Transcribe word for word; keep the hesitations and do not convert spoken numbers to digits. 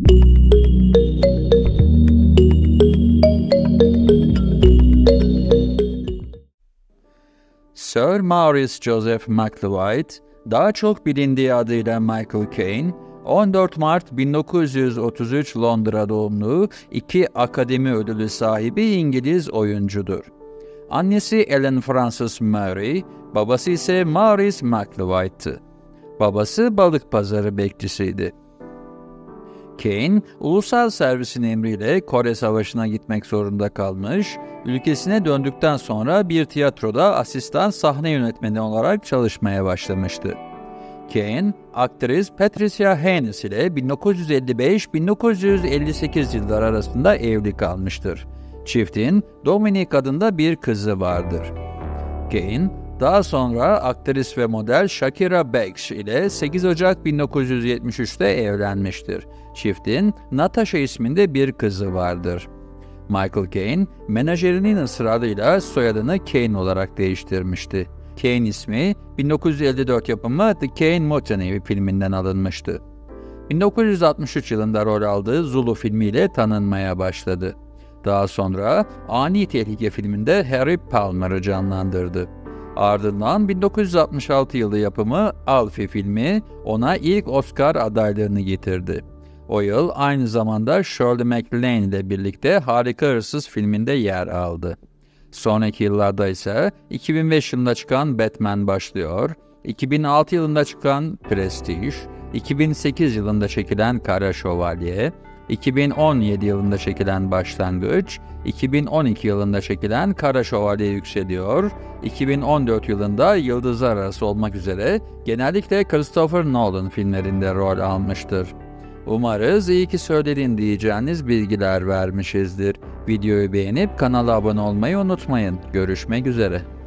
Sir Maurice Joseph McLeod, daha çok bilindiği adıyla Michael Caine, on dört Mart bin dokuz yüz otuz üç Londra doğumlu, iki Akademi Ödülü sahibi İngiliz oyuncudur. Annesi Ellen Frances Murray, babası ise Maurice McLeod'tu. Babası balık pazarı bekçisiydi. Caine, ulusal servisin emriyle Kore Savaşı'na gitmek zorunda kalmış, ülkesine döndükten sonra bir tiyatroda asistan sahne yönetmeni olarak çalışmaya başlamıştı. Caine, aktris Patricia Haynes ile bin dokuz yüz elli beş bin dokuz yüz elli sekiz yılları arasında evli kalmıştır. Çiftin Dominic adında bir kızı vardır. Caine, daha sonra aktris ve model Shakira Beggs ile sekiz Ocak bin dokuz yüz yetmiş üçte evlenmiştir. Çiftin Natasha isminde bir kızı vardır. Michael Caine, menajerinin ısrarıyla soyadını Caine olarak değiştirmişti. Caine ismi bin dokuz yüz elli dört yapımı The Caine Mutiny filminden alınmıştı. bin dokuz yüz altmış üç yılında rol aldığı Zulu filmiyle tanınmaya başladı. Daha sonra Ani Tehlike filminde Harry Palmer'ı canlandırdı. Ardından bin dokuz yüz altmış altı yılı yapımı Alfie filmi ona ilk Oscar adaylığını getirdi. O yıl aynı zamanda Shirley MacLaine ile birlikte Harika Hırsız filminde yer aldı. Sonraki yıllarda ise iki bin beş yılında çıkan Batman başlıyor, iki bin altı yılında çıkan Prestige, iki bin sekiz yılında çekilen Kara Şövalye, iki bin on yedi yılında çekilen Başlangıç, iki bin on iki yılında çekilen Kara Şövalye Yükseliyor, iki bin on dört yılında Yıldızlar Arası olmak üzere genellikle Christopher Nolan filmlerinde rol almıştır. Umarız iyi ki söyledin diyeceğiniz bilgiler vermişizdir. Videoyu beğenip kanala abone olmayı unutmayın. Görüşmek üzere.